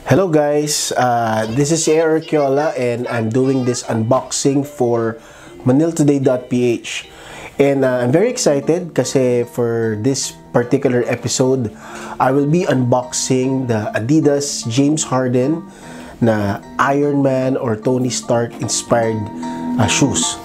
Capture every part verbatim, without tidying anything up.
Hello guys, uh, this is Air Urquiola and I'm doing this unboxing for manil today dot p h. And uh, I'm very excited kasi for this particular episode, I will be unboxing the Adidas James Harden na Iron Man or Tony Stark inspired uh, shoes.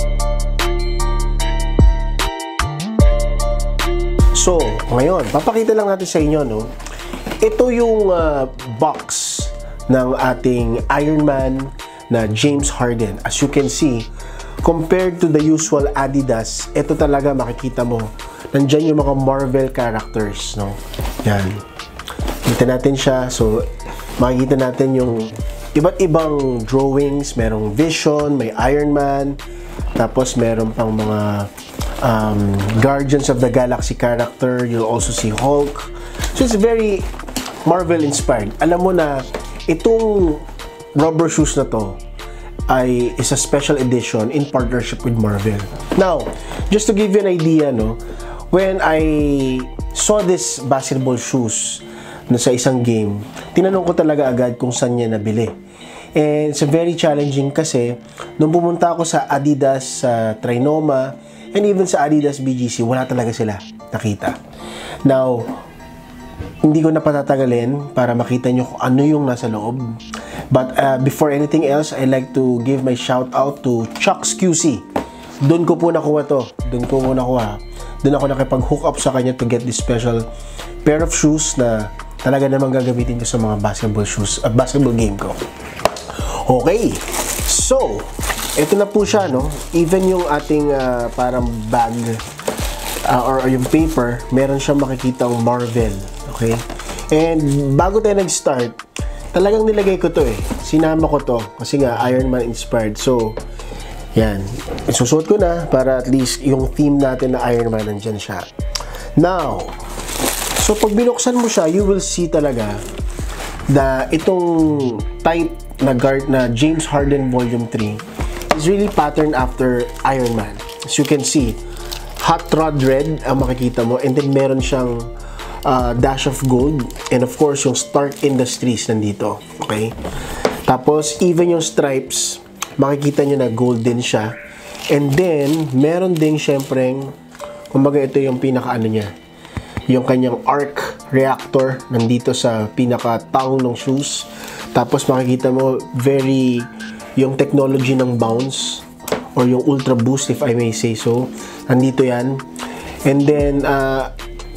So, ngayon, papakita lang natin sa inyo, no? Ito yung uh, box ng ating Iron Man na James Harden. As you can see, compared to the usual Adidas, ito talaga makikita mo. Nandyan yung mga Marvel characters, no? Yan. Kita natin siya. So, makikita natin yung iba't ibang drawings. Merong Vision, may Iron Man, tapos meron pang mga um, Guardians of the Galaxy character. You'll also see Hulk. So, it's very Marvel inspired. Alam mo na itong rubber shoes na to ay is a special edition in partnership with Marvel. Now, just to give you an idea, no, when I saw this basketball shoes na sa isang game, tinanong ko talaga agad kung saan niya nabili. And it's very challenging kasi nung pumunta ako sa Adidas, sa Trinoma, and even sa Adidas B G C, wala talaga sila nakita. Now, hindi ko na patatagalin para makita nyo kung ano yung nasa loob. But uh, before anything else, I like to give my shout out to Chucks Q C. Doon ko po nakuha to. Doon ko po nakuha. Doon ako nakipag-hook up sa kanya to get this special pair of shoes na talaga namang gagamitin ko sa mga basketball shoes, uh, basketball game ko. Okay. So, ito na po siya, no? Even yung ating uh, parang bag uh, or, or yung paper, meron siyang makikitang Marvel. Okay? And bago tayo nag-start, talagang nilagay ko to eh. Sinama ko to kasi nga Iron Man inspired. So, yan. Isusuot ko na para at least yung theme natin na Iron Man nandyan siya. Now, so pag binuksan mo siya, you will see talaga na itong type na guard na James Harden Volume three is really patterned after Iron Man. As you can see, hot rod red ang makikita mo, and then meron siyang Uh, dash of gold, and of course yung Stark Industries nandito. Okay, tapos even yung stripes makikita nyo na gold din siya, and then meron din syempreng, kumbaga ito yung pinaka ano niya, yung kanyang arc reactor nandito sa pinaka tang ng shoes. Tapos makikita mo very yung technology ng bounce or yung ultra boost, if I may say so, nandito yan. And then uh,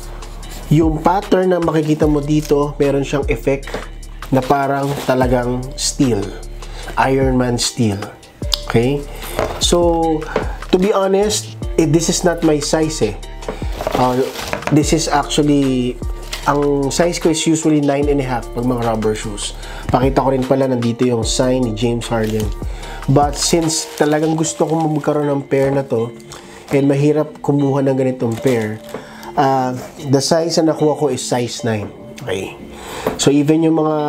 yung pattern na makikita mo dito, meron siyang effect na parang talagang steel. Iron Man steel. Okay? So, to be honest, eh, this is not my size eh. Uh, this is actually, ang size ko is usually nine and a half pag mga rubber shoes. Pakita ko rin pala, nandito yung sign ni James Harden. But since talagang gusto ko magkaroon ng pair na to, and mahirap kumuha ng ganitong pair, Uh, the size na nakuha ko is size nine. Okay. So even yung mga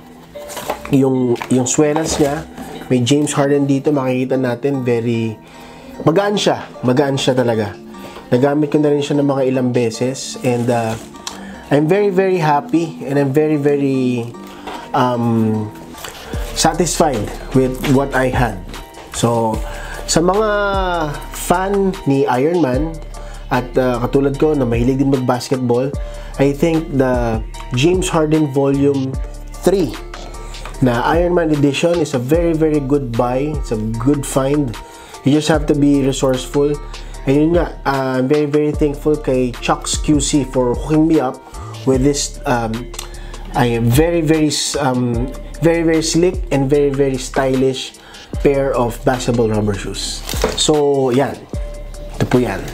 yung yung swelas niya, may James Harden dito, makikita natin very magaan siya. Magaan siya talaga. Nagamit ko na rin siya ng mga ilang beses, and uh, I'm very very happy and I'm very very um, satisfied with what I had. So sa mga fan ni Iron Man at uh, katulad ko na mahilig din mag-basketball, I think the James Harden Volume three na Iron Man Edition is a very very good buy. It's a good find. You just have to be resourceful. And yun nga, uh, I'm very very thankful kay Chucks Q C for hooking me up with this um, I very very um, very very slick and very very stylish pair of basketball rubber shoes. So yan, ito po yan.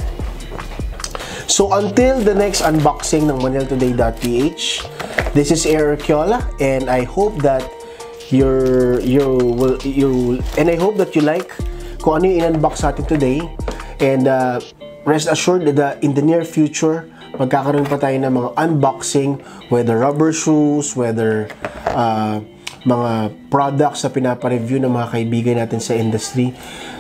So until the next unboxing ng manil today dot p h, this is Air Urquiola, and I hope that you're you will you and I hope that you like kung ano yung in-unbox natin today, and uh, rest assured that in the near future magkakaroon pa tayo ng mga unboxing, whether rubber shoes, whether uh, mga products na pinapa-review ng mga kaibigan natin sa industry.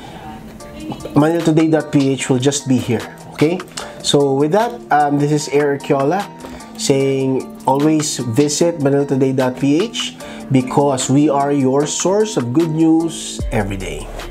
manil today dot p h will just be here. Okay? So with that, um, this is Air Urquiola saying always visit manil today dot p h because we are your source of good news every day.